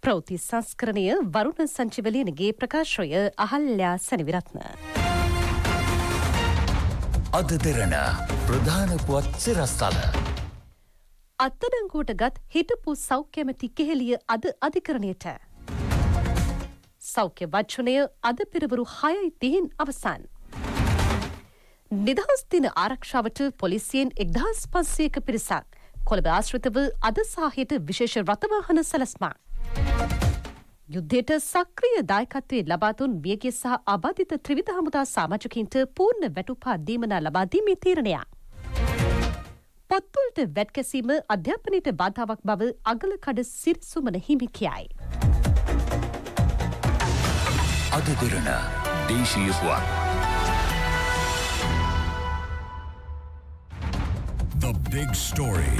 ප්‍රවෘත්ති සංස්කරණය වරුණ සංචිවලියනගේ ප්‍රකාශය අහල්යා සනිවිරත්න. අද දෙරණ ප්‍රධාන පුවත් සිරස්තල. අත්අඩංගුවට ගත් හිටපු සෞඛ්‍ය ඇමති කෙහෙලිය අද අධිකරණයට. සෞඛ්‍ය වචනය අද පෙරවරු 6:30 අවසන්. නිදහස් දින ආරක්ෂාවට පොලිසියෙන් 1500ක පිරිසක් කොළඹ ආශ්‍රිතව අද සාහිත විශේෂ රථවාහන සැලැස්මක්. යුද්ධයට සක්‍රීය දායකත්වයේ ලබා දුන් මියගිය සහ අබාධිත ත්‍රිවිධ හමුදා සමාජිකයින්ට පූර්ණ වැටුපා දීමනා ලබා දීමේ තීරණයක්. පොත්වලට වැට් කැසීම අධ්‍යාපනයට බාධාවක් බව අගලකඩ සිරිසුමන හිමි කියයි. අද දිරණ දේශීය පුවත්. The big story.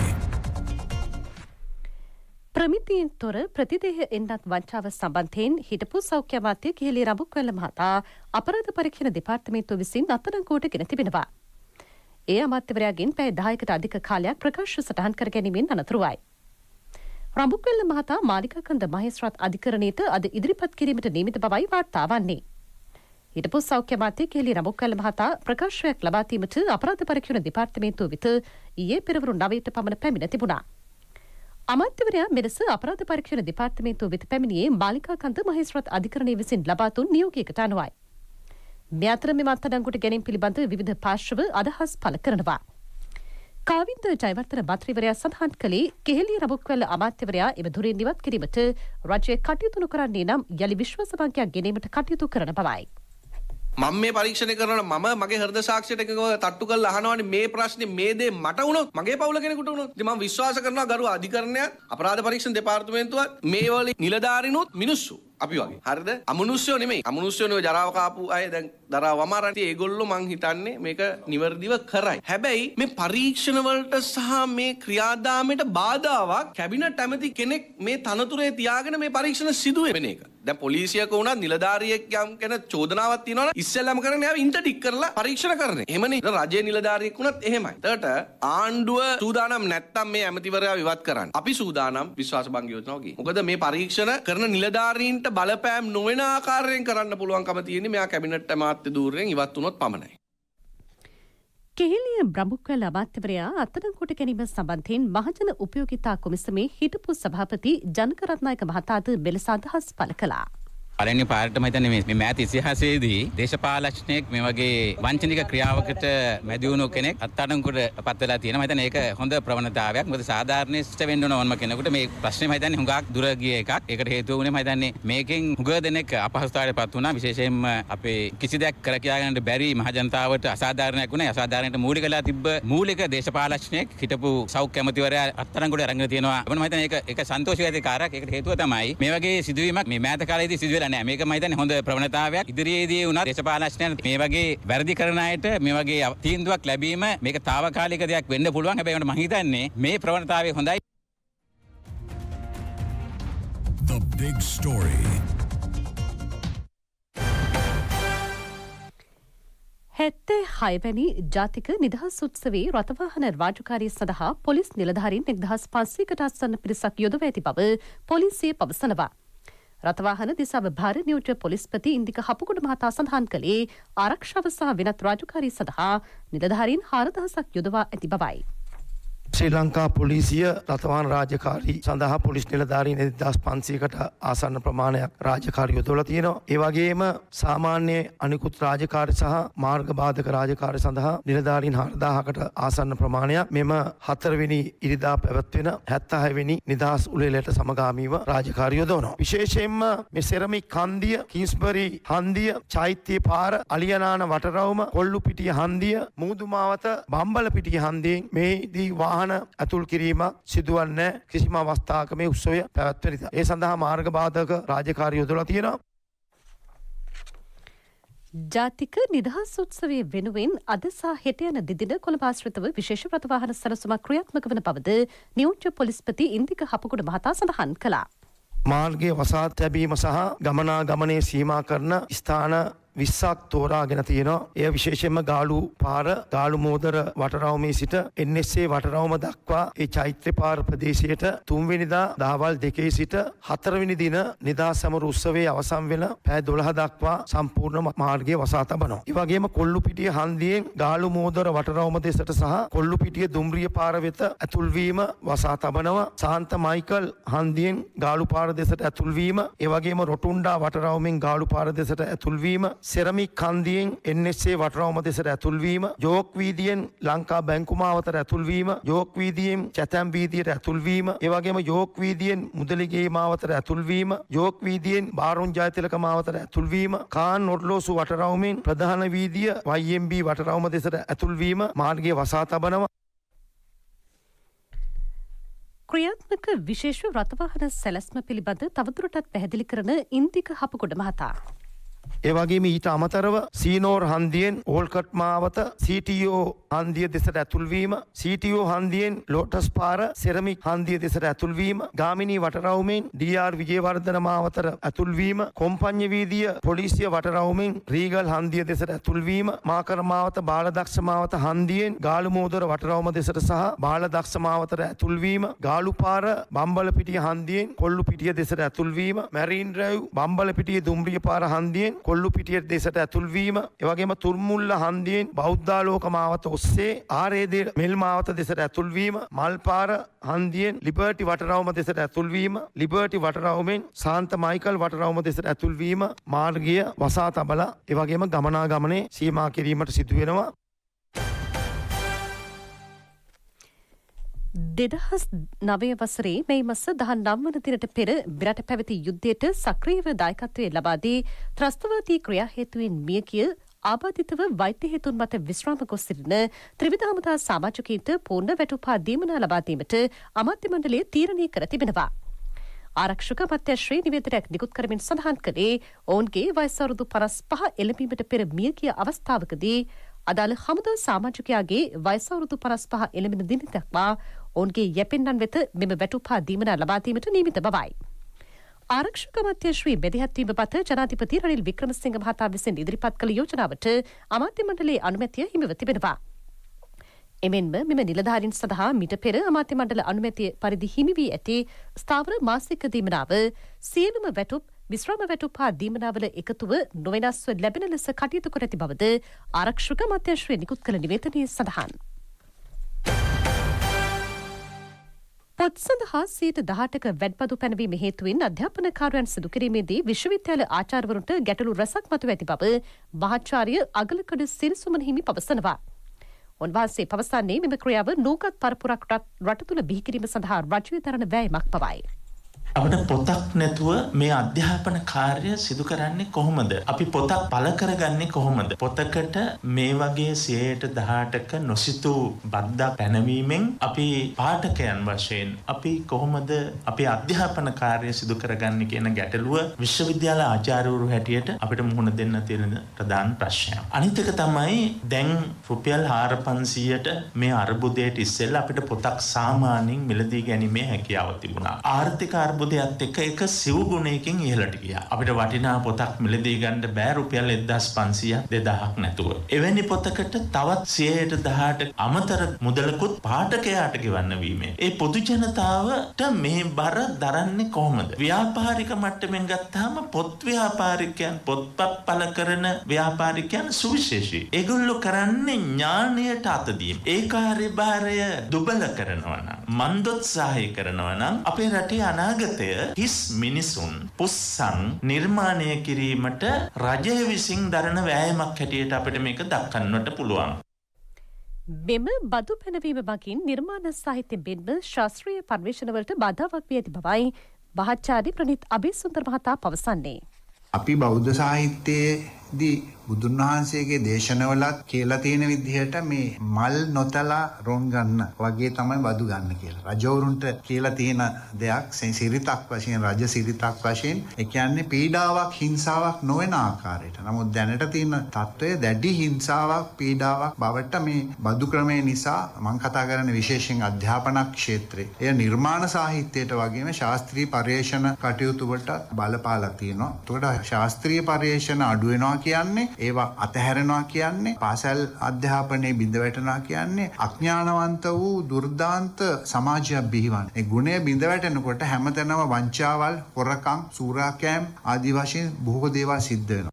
ප්‍රමිතියෙන් තොර ප්‍රතිදේහ එන්නත් වංචාව සම්බන්ධයෙන් හිටපු සෞඛ්‍ය අමාත්‍ය කෙහෙලිය රඹුක්වැල්ල මහතා අපරාධ පරීක්ෂණ දෙපාර්තමේන්තුව විසින් අත්අඩංගුවට ගෙන තිබෙනවා. ඒ අමාත්‍යවරයාගෙන් පැය 10කට අධික කාලයක් ප්‍රකාශ සටහන් කර ගැනීමෙන් අනතුරුවයි. රඹුක්වැල්ල මහතා මාලිකාකන්ද මහේස්ත්‍රාත් අධිකරණයට අද ඉදිරිපත් කිරීමට නියමිත බවයි වාර්තා වන්නේ. හිටපු සෞඛ්‍ය අමාත්‍ය කෙහෙලිය රඹුක්වැල්ල මහතා ප්‍රකාශයක් ලබා දීමට අපරාධ පරීක්ෂණ දෙපාර්තමේන්තුව වෙත ඊයේ පෙරවරු 9ට පමණ පැමිණ තිබුණා. අමාත්‍යවරයා මෙලෙස අපරාධ පරීක්ෂණ දෙපාර්තමේන්තුව වෙත පැමිණියේ මාලිකාකන්ද මහේස්ත්‍රාත් අධිකරණය විසින් ලබා දුන් නියෝගයකට අනුවයි. මේ අතර මෙම අත්අඩංගුවට ගැනීම පිළිබඳ විවිධ පාර්ශ්ව අදහස් පළ කරනවා. කාවින්ද ජයවර්ධන මන්ත්‍රීවරයා සඳහන් කළේ කෙහෙලිය රඹුක්වැල්ල අමාත්‍යවරයා එම දුරින් ඉවත් කිරීමට රජය කටයුතු නොකරන්නේ නම් යලි විශ්වාස බංකයක් ගැනීමට කටයුතු කරන බවයි. මම මේ පරීක්ෂණය කරනවා මම මගේ හෘද සාක්ෂියට එකව තට්ටු කරලා අහනවානේ මේ ප්‍රශ්නේ මේ දේ මට වුණොත් මගේ පවුල කෙනෙකුට වුණොත් ඉතින් මම විශ්වාස කරනවා ගරු අධිකරණයත් අපරාධ පරීක්ෂණ දෙපාර්තමේන්තුවත් මේ වල නිලධාරිනුත් මිනිස්සු අපි වගේ හරිද අමනුෂ්‍යෝ නෙමෙයි අමනුෂ්‍යෝ ජරාව කාපු අය දැන් දරාව වමාරන් ඒගොල්ලෝ මං හිතන්නේ මේක නිවර්දිව කරයි හැබැයි මේ පරීක්ෂණ වලට සහ මේ ක්‍රියාදාමයට බාධාවක් කැබිනට් ඇමති කෙනෙක් මේ තනතුරේ තියාගෙන මේ පරීක්ෂණ සිදු වෙන එක දැන් පොලිසියක වුණත් නිලධාරියෙක් යම් කෙනෙක් චෝදනාවක් තියෙනවා නම් ඉස්සෙල්ලාම කරන්නේ ආව ඉන්ටර්ඩික් කරලා පරීක්ෂණ කරන්නේ එහෙමනේ රජයේ නිලධාරියෙක් වුණත් එහෙමයි එතකොට ආණ්ඩුව සූදානම් නැත්තම් මේ ඇමතිවරයා විවත් කරන්න අපි සූදානම් විශ්වාස භංග යෝජනාව ගියේ මොකද මේ පරීක්ෂණ කරන නිලධාරීන්ට බලපෑම් නොවන ආකාරයෙන් කරන්න පුළුවන්කම තියෙන්නේ මෙයා කැබිනට් අමාත්‍ය ධූරයෙන් ඉවත් වුණොත් පමණයි. කෙහෙලිය රඹුක්වැල්ල අමාත්‍යවරයා අත්අඩංගුවට ගැනීම සම්බන්ධයෙන් මහජන උපයෝගිතා කොමිසමේ හිටපු සභාපති ජනක රත්නායක මහතාද මෙලෙස අදහස් පළ කළා. පළවෙනි පාරටම හිතන්නේ මේ මෑත ඉතිහාසයේදී දේශපාලනඥයෙක් මේ වගේ වංචනික ක්‍රියාවකට මැදි වුණු කෙනෙක් අත්අඩංගුවට පත් වෙලා තියෙනවා. මම හිතන්නේ ඒක හොඳ ප්‍රවණතාවයක්. මොකද සාධාරණීෂ්ඨ වෙන්න ඕනම කෙනෙකුට මේ ප්‍රශ්නේ මම හිතන්නේ හුඟක් දුර ගිය එකක්. ඒකට හේතුව වුණේ මම හිතන්නේ මේකෙන් හුඟ දෙනෙක් අපහසුතාවයට පත් වුණා. විශේෂයෙන්ම අපේ කිසි දෙයක් කර කියා ගන්න බැරි මහ ජනතාවට අසාධාරණයක් වුණා. අසාධාරණයට මූලිකලා තිබ්බ මූලික දේශපාලනඥයෙක් හිටපු සෞඛ්‍ය ඇමතිවරයා අත්අඩංගුවට අරගෙන තියෙනවා. මම හිතන්නේ ඒක සන්තෝෂී ඇති කාර්යයක්. ඒකට හේතුව තමයි මේ වගේ සිදුවීමක් මේ මෑත කාලේදී සිදු නෑ මේක මම හිතන්නේ හොඳ ප්‍රවණතාවයක් ඉදිරියේදී වුණත් දේශපාලනඥයන් මේ වගේ වැරදි කරන අයට මේ වගේ තීන්දුවක් ලැබීම මේක తాවකාලික දෙයක් වෙන්න පුළුවන් හැබැයි මම හිතන්නේ මේ ප්‍රවණතාවය හොඳයි. The big story. හැත්තේ හයවැනි ජාතික නිදහස් උත්සවයේ රථවාහන රාජකාරිය සඳහා පොලිස් නිලධාරීන් 1500කට අසන්න පිරිසක් යොදවා ඇති බව පොලිසිය පවසනවා. රථවාහන දිසාව භාර නියෝජ්‍ය පොලිස්පති ඉන්දික හපුගොඩ මහතා සඳහන් කළේ ආරක්ෂාව සහ වෙනත් රාජකාරී සඳහා නිලධාරීන් 4000ක් යොදවා ඇති බවයි. ශ්‍රී ලංකා පොලිසිය රථවාහන රාජකාරී සඳහා පොලිස් නිලධාරීන් 1500කට ආසන්න ප්‍රමාණයක් රාජකාරී යොදවලා තියෙනවා. ඒ වගේම සාමාන්‍ය අනිකුත් රාජකාරී සහ මාර්ග බාධක රාජකාරී සඳහා නිලධාරීන් 4000කට ආසන්න ප්‍රමාණයක් මෙම 4 වෙනි ඉරිදා පැවැත්වෙන 76 වෙනි නිදහස් උළෙලට සමගාමීව රාජකාරී යොදවනවා. විශේෂයෙන්ම මේ සෙරමික් හන්දිය, කිංස්බරි හන්දිය, චෛත්‍ය පාර, අලියනාන වටරවුම, කොල්ලුපිටිය හන්දිය, මූදුමාවත, බම්බලපිටිය හන්දියෙන් මේදී වාහන අතුල් කිරීම සිදුවන්නේ කිසිම අවස්ථාවක මේ උත්සවය පැවැත්වෙන නිසා. ඒ සඳහා මාර්ග බාධක රාජකාරී යොදලා තියෙනවා. ජාතික නිදහස් උත්සවයේ වෙනුවෙන් අද සහ හෙට යන දෙදින කොළඹ ආශ්‍රිතව විශේෂ රථවාහන සැලසුමක් ක්‍රියාත්මක වන බවද නියෝජ්‍ය පොලිස්පති ඉන්දික හපුගොඩ මහතා සඳහන් කළා. මාර්ගයේ වසා තැබීම සහ ගමනාගමනයේ සීමා කරන ස්ථාන 20ක් තෝරාගෙන තියෙනවා. එය විශේෂයෙන්ම ගාලු පාර, ගාලු මෝදර වටරවුමේ සිට NSA වටරවුම දක්වා ඒ චෛත්‍ය පාර ප්‍රදේශයට 3 වෙනිදා දහවල් 2 සිට 4 වෙනි දින නිදහස් සමරු උත්සවයේ අවසන් වෙන පැය 12 දක්වා සම්පූර්ණ මාර්ගය වසා තබනවා. ඒ වගේම කොල්ලුපිටිය හන්දියෙන් ගාලු මෝදර වටරවුම දෙසට සහ කොල්ලුපිටිය දුම්රිය පාර වෙත ඇතුල්වීම වසා තබනවා. සාන්ත මයිකල් හන්දියෙන් ගාලු පාර දෙසට ඇතුල්වීම, ඒ වගේම රොටුන්ඩා වටරවුමෙන් ගාලු පාර දෙසට ඇතුල්වීම, සෙරමික් හන්දියෙන් NSA වටරවුම දෙසට ඇතුල්වීම, යෝක් වීදියෙන් ලංකා බැංකු මාවතට ඇතුල්වීම, යෝක් වීදියෙන් චැතැම් වීදියට ඇතුල්වීම, ඒ වගේම යෝක් වීදියෙන් මුදලිගේ මාවතට ඇතුල්වීම, යෝක් වීදියෙන් බාරුන් ජයතිලක මාවතට ඇතුල්වීම, කාන් ඔඩ්ලෝසු වටරවුමෙන් ප්‍රධාන වීදිය YMB වටරවුම දෙසට ඇතුල්වීම මාර්ගය වසා තබනවා. ක්‍රියාත්මක විශේෂ රථවාහන සැලැස්ම පිළිබඳ තවදුරටත් පැහැදිලි කරන ඉන්දික හපුගොඩ මහතා. ඒ වගේම ඊට අමතරව සීනෝර් හන්දියෙන් ඕල්කට් මාවත CTO හන්දිය දෙසට ඇතුල්වීම, CTO හන්දියෙන් ලෝටස් පාර සෙරමික් හන්දිය දෙසට ඇතුල්වීම, ගාමිණී වටරවුමෙන් DR විජේවර්ධන මාවතට ඇතුල්වීම, කොම්පඤ්ඤ වීදිය පොලිසිය වටරවුමෙන් රීගල් හන්දිය දෙසට ඇතුල්වීම, මාකර මාවත බාලදක්ෂ මාවත හන්දියෙන් ගාලු මෝදර වටරවුම දෙසට සහ බාලදක්ෂ මාවතට ඇතුල්වීම, ගාලු පාර බම්බලපිටිය හන්දියෙන් කොල්ලුපිටිය දෙසට ඇතුල්වීම, මැරීන් ඩ්‍රයිව් බම්බලපිටිය දුම්රිය පාර හන්දියෙන් කොල්ලුපිටිය දෙසට ඇතුල්වීම, එවැගේම තුර්මුල්ල හන්දියෙන් බෞද්ධාලෝක මාවත ඔස්සේ ආරේද මෙල් මාවත දෙසට ඇතුල්වීම, මල්පාර හන්දියෙන් ලිබර්ටි වටරවුම දෙසට ඇතුල්වීම, ලිබර්ටි වටරවුමෙන් සාන්ත මයිකල් වටරවුම දෙසට ඇතුල්වීම මාර්ගය වසා තබලා එවැගේම ගමනාගමනය සීමා කිරීමට සිදු වෙනවා. 2009 වසරේ මේ මස 19 වන දිනට පෙර බිරට පැවති යුද්ධයට සක්‍රියව දායකත්වයේ ලබා දී ත්‍රස්තවාදී ක්‍රියා හේතුවෙන් මියගිය ආබාධිතව වෛද්‍ය හේතුන් මත විශ්‍රාම ගොස් සිටින ත්‍රිවිධ හමුදා සමාජිකයින්ට පූර්ණ වැටුපා දීමනා ලබා දීමට අමාත්‍ය මණ්ඩලය තීරණය කර තිබෙනවා. ආරක්ෂක අමාත්‍යාංශයේ නිවේදනයක් නිකුත් කරමින් සඳහන් කළේ ඔවුන්ගේ වයස අවුරුදු 55 එළඹීමට පෙර මියගිය අවස්ථාවකදී අදාළ හමුදා සමාජිකයාගේ වයස අවුරුදු 55 එළඹෙන දින දක්වා ඔවුන්ගේ යැපෙන්නන් වෙත මෙම වැටුපා දීමනා ලබා දීමට නියමිත බවයි. ආරක්ෂක අමාත්‍යාංශයේ බෙදහත්වීම පත ජනාධිපති රනිල් වික්‍රමසිංහ මහතා විසින් ඉදිරිපත් කළ යෝජනාවට අමාත්‍ය මණ්ඩලයේ අනුමැතිය හිමිව තිබෙනවා. එමෙන්ම මෙම නිලධාරීන් සඳහා මීට පෙර අමාත්‍ය මණ්ඩල අනුමැතිය පරිදි හිමි වී ඇති ස්ථාවර මාසික දීමනාව සියලුම වැටුප් විශ්‍රාම වැටුප් හා දීමනාවල එකතුව නොවෙනස්ව ලැබෙන ලෙස කටයුතු කර ඇති බවද ආරක්ෂක අමාත්‍යාංශය නිකුත් කළ නිවේදනයේ සඳහන්. පොත් සඳහා 18% වැඩපදු පැනවීම හේතුවෙන් අධ්‍යාපන කාර්යයන් සිදු කිරීමේදී විශ්වවිද්‍යාල ආචාර්යවරුන්ට ගැටලු රැසක් මතුව ඇති බව මහාචාර්ය අගලකඩ සිරිසුමන හිමි පවසනවා. උන්වහන්සේ පවසන්නේ මෙම ක්‍රියාව නූගත් පරපුරක් රට තුළ බිහි කිරීම සඳහා රජය දරන වෑයමක් බවයි. අපිට පොතක් නැතුව මේ අධ්‍යාපන කාර්ය සිදු කරන්නේ කොහොමද? අපි පොතක් පළ කරගන්නේ කොහොමද? පොතකට මේ වගේ 18%ක නොසිතූ බද්දා පැනවීමෙන් අපි පාඨකයන් වශයෙන් අපි කොහොමද අපේ අධ්‍යාපන කාර්ය සිදු කරගන්නේ කියන ගැටලුව විශ්වවිද්‍යාල ආචාර්යවරු හැටියට අපිට මුහුණ දෙන්න තියෙන ප්‍රධාන ප්‍රශ්නය. අනිත් එක තමයි දැන් රුපියල් 4500ට මේ අර්බුදයට ඉස්සෙල්ලා අපිට පොතක් සාමාන්‍යයෙන් මිලදී ගැනීමේ හැකියාව තිබුණා. ආර්ථික අර්බුදයත් එක්ක එක සිව් ගුණයකින් ඉහළට ගියා. අපිට වටිනා පොතක් මිලදී ගන්න බෑ රුපියල් 1500 2000ක් නැතුව. එවැනි පොතකට තවත් 118 අමතර මුදලකුත් පාඨකයාට ගෙවන්න වීමේ. ඒ පොදු ජනතාවට මේ බර දරන්නේ කොහොමද? ව්‍යාපාරික මට්ටමින් ගත්තාම පොත් ව්‍යාපාරිකයන් පොත්පත් පළ කරන ව්‍යාපාරිකයන් සුවිශේෂී. ඒගොල්ලෝ කරන්නේ ඥාණයට අත දීම. ඒ කාර්යභාරය දුබල කරනවා නම් මන්දෝත්සාහය කරනවා නම් අපේ රටේ අනාගතය හිස් මිනිසුන් පුස්සන් නිර්මාණය කිරීමට රජය විසින් දරන වෑයමක් හැටියට අපිට මේක දක්වන්නට පුළුවන්. මෙම බදු පැනවීම මගින් නිර්මාණ සාහිත්‍ය මෙන්ම ශාස්ත්‍රීය පර්යේෂණවලට බාධාවක් වී ඇති බවයි මහාචාර්ය ප්‍රනිත් අබේසුන්දර මහතා පවසන්නේ. අපි බෞද්ධ සාහිත්‍යයේදී බුදුන් වහන්සේගේ දේශනවලත් කියලා තියෙන විදිහට මේ මල් නොතලා රොන් ගන්න වගේ තමයි බදු ගන්න කියලා. රජවරුන්ට කියලා තියෙන දෙයක් සිරිතක් වශයෙන් රජ සිරිතක් වශයෙන් ඒ කියන්නේ පීඩාවක් හිංසාවක් නොවන ආකාරයට. නමුත් දැනට තියෙන තත්ත්වය දැඩි හිංසාවක් පීඩාවක් බවට මේ බදු ක්‍රමය නිසා මම කතා කරන්නේ විශේෂයෙන් අධ්‍යාපන ක්ෂේත්‍රයේ. එය නිර්මාණ සාහිත්‍යයට වගේම ශාස්ත්‍රීය පර්යේෂණ කටයුතු වලට බලපාලා තියෙනවා. ඒකට ශාස්ත්‍රීය පර්යේෂණ අඩු වෙනවා යනවා කියන්නේ ඒවා අතහැරෙනවා කියන්නේ පාසල් අධ්‍යාපනයේ බිඳ වැටෙනවා කියන්නේ අඥානවන්ත වූ දුර්දාන්ත සමාජයක් බිහිවන්නේ. ඒ ගුණය බිඳ වැටෙනකොට හැමතැනම වංචාවල්, හොරකම්, සූරාකෑම් ආදී වශයෙන් බොහෝ දේවල් සිද්ධ වෙනවා.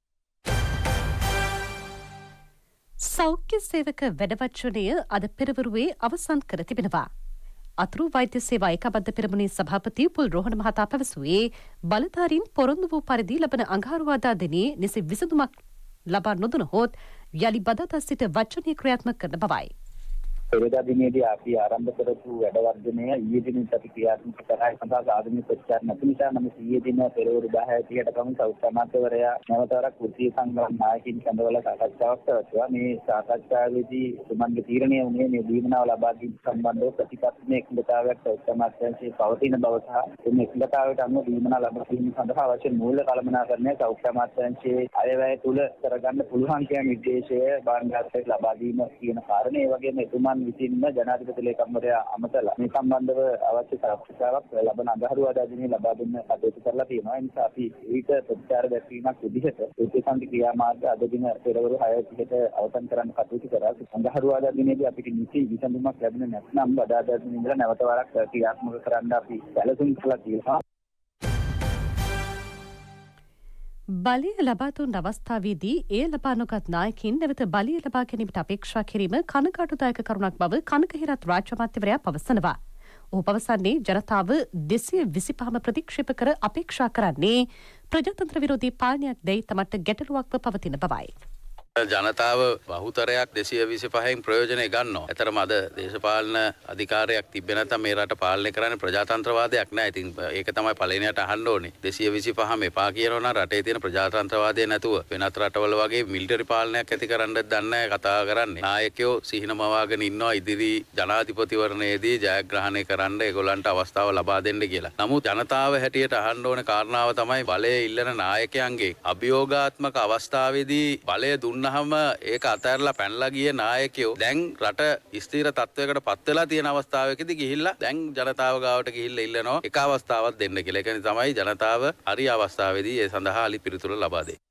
සෞඛ්‍ය සේවක වැඩවචනය අද පෙරවරුවේ අවසන් කර තිබෙනවා. අතුරු වෛද්‍ය සේවා ඒකාබද්ධ පෙරමුණේ සභාපති පුල් රෝහණ මහතා පැවසුවේ බලධාරීන් පොරොන්දු වූ පරිදි ලබන අඟහරුවාදා දිනේ නිසි විසඳුමක් ලබා නොදුනහොත් යලි බදාදා සිට වචනය ක්‍රියාත්මක කරන බවයි. පෙරදා දිනේදී අපි ආරම්භ කරපු වැඩවර්ධනය ඊයේ දිනෙත් අපි ක්‍රියාත්මක කරා. සඳහා ආධුනික ප්‍රචාර නැති නිසා නම් ඊයේ දින පෙරවරු 10:30ට පමණ සෞඛ්‍ය අමාත්‍යවරයා නැවතවරක් කුර්සිය සංග්‍රහ නායකින් සඳවල සාකච්ඡාවක් පැවැත්වුවා. මේ සාකච්ඡාවේදී සුමන්ගේ තීරණය වුණේ මේ දීමනාව ලබා ගැනීම සම්බන්ධව ප්‍රතිපත්තියේ එකඟතාවයක් සෞඛ්‍ය අමාත්‍යාංශයේ පවතින බව සහ මේ එකඟතාවයට අනුව දීමනාව ලබා ගැනීම සඳහා අවශ්‍ය මූල්‍ය කළමනාකරණය සෞඛ්‍ය අමාත්‍යාංශයේ අයවැය තුල කරගන්න පුළුවන් කියන නිර්දේශය බාණ්ඩාගාරයට ලබා දීම කියන කාරණේ ඒ වගේම එතුමන් විසින්ම ජනාධිපති ලේකම්වරයා අමතලා මේ සම්බන්ධව අවශ්‍ය සාකච්ඡාවක් ලබන අඟහරුවාදා දිනේ ලබා දෙන්න කටයුතු කරලා තියෙනවා. ඒ නිසා අපි ඊට ප්‍රතිචාර දැක්වීමක් විදිහට ඒකසන්ති ක්‍රියාමාර්ග අද දින පෙරවරු 6:30ට අවසන් කරන්න කටයුතු කරා. අඟහරුවාදා දිනේදී අපිට නිසි විසඳුමක් ලැබුණේ නැත්නම් බදාදා දිනේ ඉඳලා නැවත වරක් ක්‍රියාත්මක කරන්න අපි සැලසුම් කළා කියලා. බලය ලබා දුන් අවස්ථාවේදී එය ලබා නොගත් නායකින් නැවත බලය ලබා ගැනීමට අපේක්ෂා කිරීම කනගාටුදායක කරුණක් බව කනකහිරත් රාජ්‍ය අමාත්‍යවරයා පවසනවා. ඔහු පවසන්නේ ජනතාව 225ම ප්‍රතික්ෂේප කර අපේක්ෂා කරන්නේ ප්‍රජාතන්ත්‍ර විරෝධී පාලනයක් දැයි තමට ගැටලුවක්ව පවතින බවයි. ජනතාව බහුතරයක් 225න් ප්‍රයෝජනය ගන්නවා. ඇතරම අද දේශපාලන අධිකාරයක් තිබෙන්නේ නැත්නම් මේ රට පාලනය කරන්නේ ප්‍රජාතන්ත්‍රවාදයක් නෑ. ඉතින් ඒක තමයි පළවෙනියට අහන්න ඕනේ. 225ම එපා කියනවා නම් රටේ තියෙන ප්‍රජාතන්ත්‍රවාදය නැතුව වෙනත් රටවල වගේ මිලිටරි පාලනයක් ඇති කරන්නත් දන්නේ කතා කරන්නේ. නායකයෝ සිහිනමවාගෙන ඉන්නවා ඉදිරි ජනාධිපතිවරණයේදී ජයග්‍රහණය කරන්න ඒගොල්ලන්ට අවස්ථාව ලබා දෙන්න කියලා. නමුත් ජනතාව හැටියට අහන්න ඕනේ කාරණාව තමයි බලය ඉල්ලන නායකයන්ගේ අභියෝගාත්මක අවස්ථාවේදී බලය දුන්නහම ඒක අතහැරලා පැනලා ගිය නායකයෝ දැන් රට ස්ථිර තත්වයකට පත් වෙලා තියෙන අවස්ථාවකදී ගිහිල්ලා දැන් ජනතාව ගාවට ගිහිල්ලා ඉල්ලනවා එක අවස්ථාවක් දෙන්න කියලා. ඒ කියන්නේ තමයි ජනතාව හරි අවස්ථාවේදී ඒ සඳහා අලි පිළිතුර ලබා දෙන්නේ.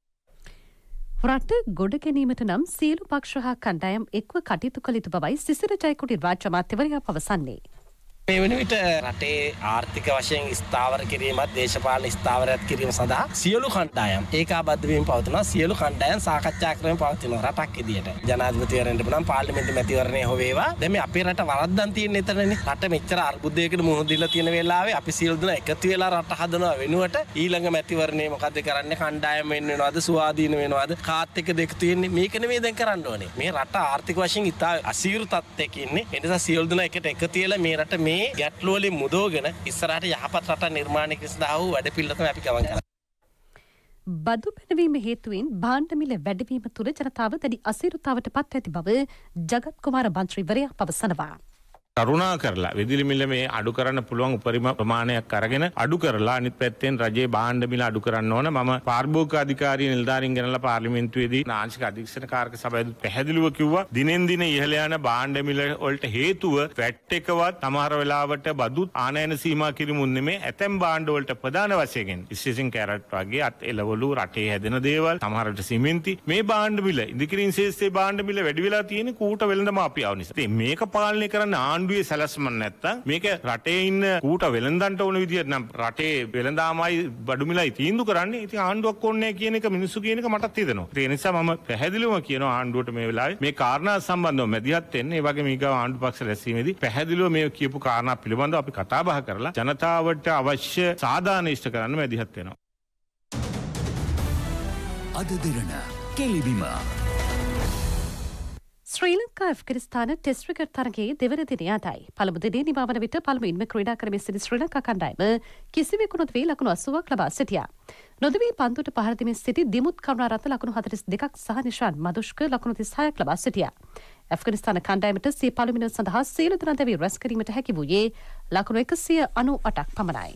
රට ගොඩ ගැනීමට නම් සියලු පක්ෂ හා කණ්ඩායම් එක්ව කටයුතු කළ යුතු බවයි සිසිර ජයකොඩි රාජ්‍ය අමාත්‍යවරයා පවසන්නේ. මේ වෙන විට රටේ ආර්ථික වශයෙන් ස්ථාවර කිරීමත් දේශපාලන ස්ථාවරයක් කිරීම සඳහා සියලු කණ්ඩායම් ඒකාබද්ධ වීම පවතිනවා. සියලු කණ්ඩායම් සාකච්ඡා කරමින් පවතිනවා රටක් විදියට. ජනාධිපතිවරණයට නම් පාර්ලිමේන්තු මැතිවරණය හොවේවා. දැන් මේ අපේ රට වරද්දන් තියෙන එතනනේ. රට මෙච්චර අර්බුදයකට මුහුණ දීලා තියෙන වෙලාවේ අපි සියලු දෙනා එකතු වෙලා රට හදනවා වෙනුවට ඊළඟ මැතිවරණේ මොකද කරන්නේ? කණ්ඩායම් වෙන්න වෙනවද? ස්වාධීන වෙනවද? කාත් එක දෙක තියෙන්නේ. මේක නෙමෙයි දැන් කරන්න ඕනේ. මේ රට ආර්ථික වශයෙන් ඉතා අසීරු තත්ත්වයක ඉන්නේ. ඒ නිසා සියලු දෙනා එකට එකතු වෙලා මේ රට මේ ගැටලු වලින් මුදවගෙන ඉස්සරහට යහපත් රට නිර්මාණය කිරීම සඳහා වූ වැඩ පිළිවෙල තමයි අපි ගමන් කරන්නේ. බදු පැනවීම හේතුවෙන් භාණ්ඩ මිල වැඩිවීම තුළ ජනතාව දැඩි අසීරුතාවට පත් ඇති බව ජගත් කුමාර මන්ත්‍රීවරයා පවසනවා. කරුණා කරලා විදුලි මිල මේ අඩු කරන්න පුළුවන් උපරිම ප්‍රමාණයක් අරගෙන අඩු කරලා අනිත් පැත්තෙන් රජයේ භාණ්ඩ මිල අඩු කරන්න ඕන. මම පාරිභෝගික අධිකාරිය නිලධාරීන් ගෙනලා පාර්ලිමේන්තුවේදී නාංශික අධීක්ෂණ කාර්ක සභාවේදී පැහැදිලිව කිව්වා දිනෙන් දින ඉහළ යන භාණ්ඩ මිල වලට හේතුව වැට් එකවත් සමහර වෙලාවට බදුත් ආනයන සීමා කිරීමුන් නෙමේ ඇතැම් භාණ්ඩ වලට ප්‍රධාන වශයෙන් විශේෂයෙන් කැරට් වගේ අත් එළවලු රටේ හැදෙන දේවල් සමහර විට සිමෙන්ති මේ භාණ්ඩ මිල ඉදිකිරීම ශේෂ්ත්‍රයේ භාණ්ඩ මිල වැඩි වෙලා තියෙන කූට වෙළඳ මාපියාව නිසා. ඉතින් මේක පාලනය කරන්න ආණ්ඩුවේ සැලැස්ම නැත්තම් මේක රටේ ඉන්න කූට වෙළඳන්ට ඕන විදියට නම් රටේ වෙළඳාමයි බඩු මිලයි තීන්දුව කරන්නේ. ඉතින් ආණ්ඩුවක් ඕනේ කියන එක මිනිස්සු කියන එක මටත් හිතෙනවා. ඒ නිසා මම පැහැදිලිවම කියනවා ආණ්ඩුවට මේ වෙලාවේ මේ කාරණා සම්බන්ධව මැදිහත් වෙන්න. ඒ වගේ මේක ආණ්ඩු පක්ෂ රැස්වීමේදී පැහැදිලිව මේ කියපු කාරණා පිළිබඳව අපි කතා බහ කරලා ජනතාවට අවශ්‍ය සාධාරණ ඉෂ්ට කරන්න මැදිහත් වෙනවා. අද දිරණ කෙලිබිම ශ්‍රී ලංකා ඇෆ්ගනිස්තාන ටෙස්ට් ක්‍රිකට් තරගයේ දෙවන දිනය අදයි. පළමු දිනේ නිමවන විට පළමුවෙන්ම ක්‍රීඩා කරමින් සිටි ශ්‍රී ලංකා කණ්ඩායම කිසිවෙකු නොදවී ලකුණු 80ක් ලබා සිටියා. නොදවී පන්දුට පහර දෙමින් සිටි දිමුත් කරුණාරත්න ලකුණු 42ක් සහ නිශාන් මදුෂ්ක ලකුණු 36ක් ලබා සිටියා. ඇෆ්ගනිස්තාන කණ්ඩායමට සිය පළමුවෙනි සඳහා සියලු දෙනා දැවී රැස් කිරීමට හැකි වූයේ ලකුණු 198ක් පමණයි.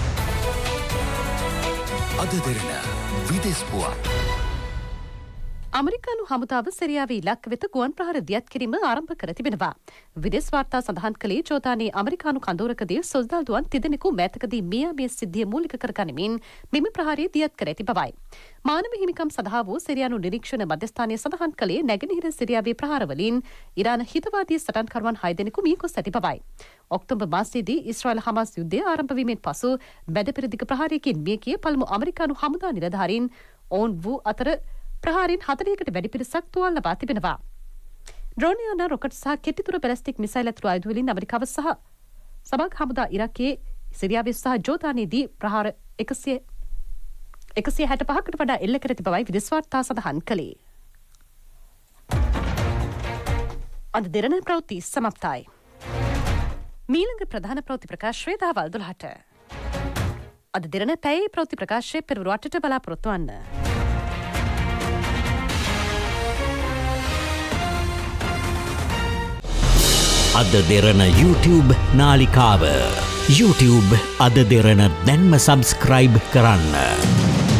අද දිරණ විදෙස් පුවත් අමරිකානු හමුදාව සිරියාවේ ඉලක්ක වෙත ගුවන් ප්‍රහාර දියත් කිරීම ආරම්භ කර තිබෙනවා. විදේශ වාර්තා සඳහන් කළේ ජෝර්දානයේ අමරිකානු කඳවුරකදී සොල්දාදුවන් තිදෙනෙකු මෑතකදී මේ සිද්ධිය මූලික කරගනිමින් මෙම ප්‍රහාරය දියත් කර ඇති බවයි. මානව හිමිකම් සඳහා වූ සිරියානු නිරීක්ෂණ මධ්‍යස්ථානය සඳහන් කළේ නැගෙනහිර සිරියාවේ ප්‍රහාරවලින් ඉරාන හිතවාදී සටන්කරුවන් 6 දෙනෙකු මිය ගොස් ඇති බවයි. ඔක්තෝබර් මාසයේදී ඊශ්‍රායල් හමාස් යුද්ධය ආරම්භ වීමෙන් පසු බැදපෙරදිග ප්‍රහාරයකින් මිය ගිය පළමු අමරිකානු හමුදා නිලධාරීන් ඔවුන් වූ අතර ප්‍රහාරින් 40කට වැඩි පිරිසක් තුවාල ලබා තිබෙනවා. ඩ්‍රෝන් යාන රොකට් සහ කෙටිතුර බැලිස්ටික් මිසයිල් ඇතුළු ආයුධ වලින් ඇමරිකාව සහ සමග හමුදා ඉරාකයේ සිරියාවේ සහ ජෝර්දානයේදී ප්‍රහාර 165කට වඩා එල්ල කර තිබ බවයි විදේශ වාර්තා සඳහන් කළේ. අද දෙරණ ප්‍රවෘත්ති සමත්යි. මීළඟ ප්‍රධාන ප්‍රවෘත්ති ප්‍රකාශය දහවල් 12ට. අද දෙරණ පැයේ ප්‍රවෘත්ති ප්‍රකාශය පෙරවරු 8ට බලාපොරොත්තු වන්න. අද දෙරණ YouTube නාලිකාව YouTube අද දෙරණ දැන්ම සබස්ක්‍රයිබ් කරන්න.